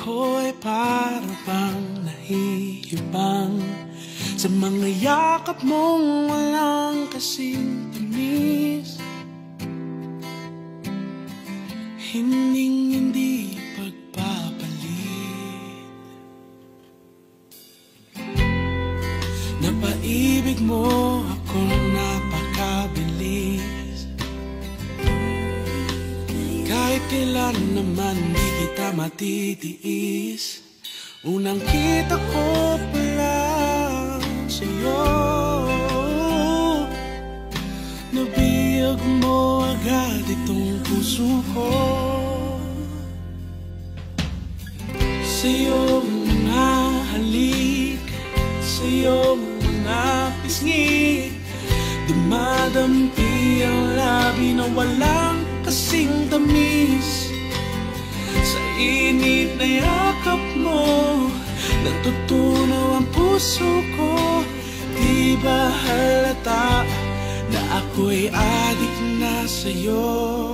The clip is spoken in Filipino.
ako'y para bang nahihibang sa mga yakap mong walang kasing tamis. Hindi pagpapalit. Napaibig mo ako napakabilis. Kahit kailan naman di kita matitiis. Unang kita ko pa lang sa'yo, nabiyag mo agad itong puso ko. Sa'yo mga halik, sa'yo mga pisngi, dumadampi ang labi na walang kasing tamis. Sa init na yakap mo, natutunaw ang puso ko. Di ba halata na ako'y adik na sa'yo?